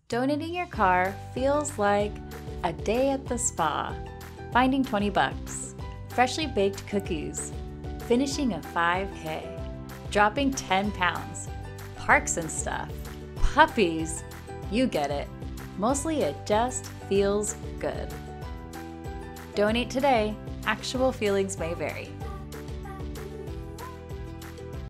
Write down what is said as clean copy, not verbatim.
Donating your car feels like a day at the spa, finding 20 bucks, freshly baked cookies, finishing a 5K, dropping 10 pounds, parks and stuff, puppies, you get it. Mostly it just feels good. Donate today. Actual feelings may vary.